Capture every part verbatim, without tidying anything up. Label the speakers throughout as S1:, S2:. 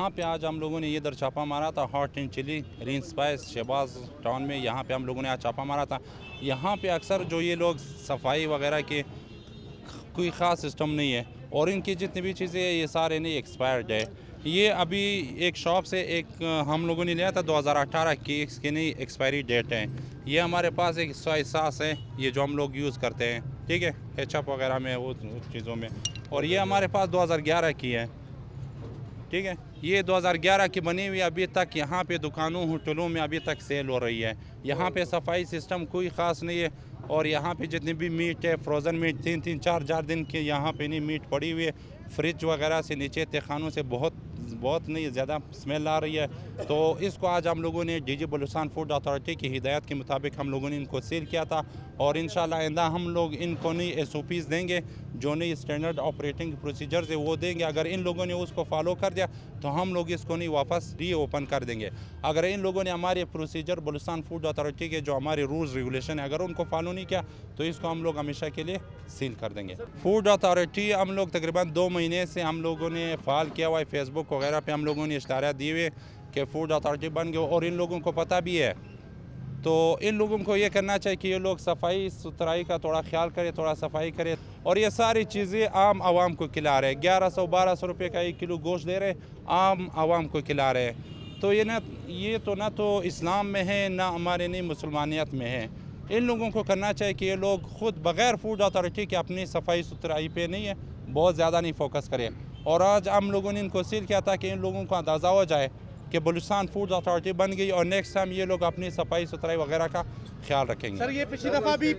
S1: यहाँ पे आज हम लोगों ने ये इधर छापा मारा था, हॉट एंड चिली रीन स्पाइस शहबाज टाउन में, यहाँ पे हम लोगों ने आज छापा मारा था। यहाँ पे अक्सर जो ये लोग सफाई वगैरह के कोई ख़ास सिस्टम नहीं है, और इनकी जितनी भी चीज़ें ये सारे नहीं एक्सपायर्ड है। ये अभी एक शॉप से एक हम लोगों ने लिया था दो हज़ार अठारह की, इसकी नहीं एक्सपायरी डेट है। ये हमारे पास एक सोया सॉस है, ये जो हम लोग यूज़ करते हैं, ठीक है, केचप वगैरह में, वो चीज़ों में, और ये हमारे पास दो हज़ार ग्यारह की है, ठीक है। ये दो हज़ार ग्यारह की बनी हुई अभी तक यहाँ पे दुकानों होटलों में अभी तक सेल हो रही है। यहाँ पे सफाई सिस्टम कोई ख़ास नहीं है, और यहाँ पे जितनी भी मीट है, फ्रोज़न मीट तीन तीन चार चार दिन के यहाँ पे नहीं मीट पड़ी हुई है, फ्रिज वगैरह से नीचे तहखानों से बहुत बहुत नहीं ज़्यादा स्मेल आ रही है। तो इसको आज हम लोगों ने D G Balochistan food authority की हिदायत के मुताबिक हम लोगों ने इनको सील किया था, और इंशाल्लाह आइंदा हम लोग इनको नई एस ओ पीज़ देंगे, जो नई स्टैंडर्ड ऑपरेटिंग प्रोसीजर्स है वो देंगे। अगर इन लोगों ने उसको फॉलो कर दिया तो हम लोग इसको नहीं वापस री ओपन कर देंगे। अगर इन लोगों ने हमारे प्रोसीजर बलूचिस्तान फूड अथॉरिटी के जो हमारे रूल्स रेगुलेशन है, अगर उनको फॉलो नहीं किया तो इसको हम लोग हमेशा के लिए सील कर देंगे। फूड अथॉरिटी हम लोग तकरीबन दो महीने से हम लोगों ने फाल किया हुआ है, फेसबुक वगैरह पे हम लोगों ने इश्तारा दिए हुए कि फूड अथॉरिटी बन गए, और इन लोगों को पता भी है। तो इन लोगों को ये करना चाहिए कि ये लोग सफाई सुथराई का थोड़ा ख्याल करें, थोड़ा सफाई करें, और ये सारी चीज़ें आम आवाम को खिला रहे हैं। ग्यारह सौ बारह सौ रुपये का एक किलो गोश्त दे रहे, आम आवाम को खिला रहे हैं। तो ये ना ये तो ना तो इस्लाम में है, ना हमारे नहीं मुसलमानियत में है। इन लोगों को करना चाहिए कि ये लोग खुद बग़ैर फूड अथॉरिटी के अपनी सफाई सुथराई पे नहीं है बहुत ज़्यादा नहीं फोकस करें। और आज हम लोगों ने इनको सील किया था कि इन लोगों को अंदाज़ा हो जाए कि बलूचिस्तान फूड अथॉरिटी बन गई, और नेक्स्ट टाइम ये लोग अपनी सफाई सुथराई वगैरह का ख्याल रखेंगे।
S2: सर ये पिछली दफ़ा भी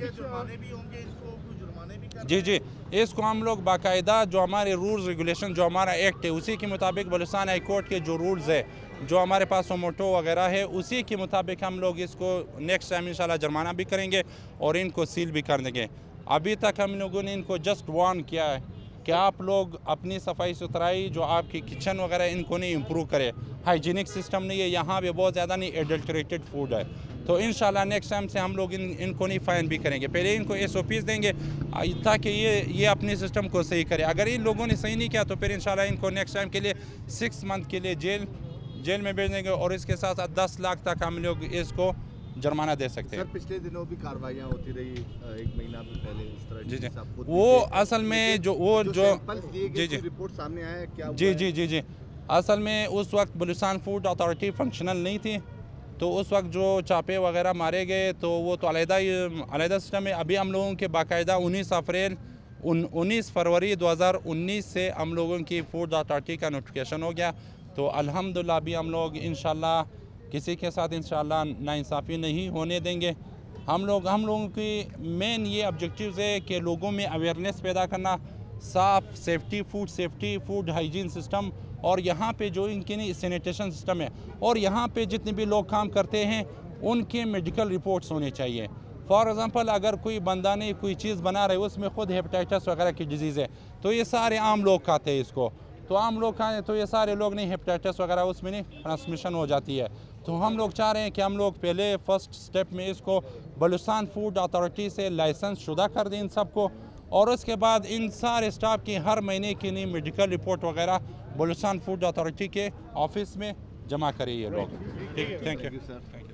S1: जी जी इसको हम लोग बाकायदा जो हमारे रूल्स रेगुलेशन जो हमारा एक्ट है उसी के मुताबिक, बलूचिस्तान हाई कोर्ट के जो रूल्स है, जो हमारे पास सोमोटो वगैरह है, उसी के मुताबिक हम लोग इसको नेक्स्ट टाइम इंशाल्लाह जुर्माना भी करेंगे और इनको सील भी कर देंगे। अभी तक हम लोगों ने इनको जस्ट वार्न किया है कि आप लोग अपनी सफाई सुथराई जो आपकी किचन वगैरह इनको नहीं इम्प्रूव करें। हाइजीनिक सिस्टम नहीं है यहाँ पे, बहुत ज़्यादा नहीं एडल्टरेटेड फूड है। तो इंशाल्लाह नेक्स्ट टाइम से हम लोग इन इनको नहीं फ़ाइन भी करेंगे, पहले इनको एस ओ पीज़ देंगे ताकि ये ये अपने सिस्टम को सही करे। अगर इन लोगों ने सही नहीं किया तो फिर इंशाल्लाह इनको नेक्स्ट टाइम के लिए सिक्स मंथ के लिए जेल जेल में भेज देंगे, और इसके साथ साथ दस लाख तक हम लोग इसको जुर्माना दे सकते हैं।
S2: सर पिछले दिनों भी कार्रवाइयाँ होती रही, एक महीना भी पहले इस तरह
S1: जी जी वो असल में जो वो जो
S2: जी जी रिपोर्ट सामने आया है क्या?
S1: जी जी जी जी असल में उस वक्त बलूचिस्तान फूड अथॉरिटी फंक्शनल नहीं थी, तो उस वक्त जो चापे वगैरह मारे गए तो वो तो अलहदा ही अलहदा सिस्टम है। अभी हम लोगों के बाकायदा उन्नीस अप्रैल उन्नीस फरवरी दो हज़ार उन्नीस से हम लोगों की फूड अथॉरिटी का नोटिफिकेशन हो गया। तो अल्हम्दुलिल्लाह अभी हम लोग इंशाल्लाह किसी के साथ इंशाल्लाह नाइंसाफ़ी नहीं होने देंगे। हम लोग हम लोगों की मेन ये ऑब्जेक्टिव्स है कि लोगों में अवेयरनेस पैदा करना, साफ़ safety food safety food hygiene system, और यहाँ पे जो इनके नहीं सैनिटेशन सिस्टम है, और यहाँ पे जितने भी लोग काम करते हैं उनके मेडिकल रिपोर्ट्स होने चाहिए। फॉर एग्ज़ाम्पल अगर कोई बंदा ने कोई चीज़ बना रहे उसमें ख़ुद हेपेटाइटिस वगैरह की डिजीज़ है, तो ये सारे आम लोग खाते हैं इसको, तो आम लोग खाएँ तो ये सारे लोग नहीं हेपेटाइटिस वगैरह उसमें नहीं ट्रांसमिशन हो जाती है। तो हम लोग चाह रहे हैं कि हम लोग पहले फ़र्स्ट स्टेप में इसको बलूचिस्तान फूड अथॉरिटी से लाइसेंस शुदा कर दें इन सबको, और उसके बाद इन सारे स्टाफ की हर महीने की नहीं मेडिकल रिपोर्ट वगैरह बलूचिस्तान फूड अथॉरिटी के ऑफिस में जमा करें ये लोग। ठीक, थैंक यू सर।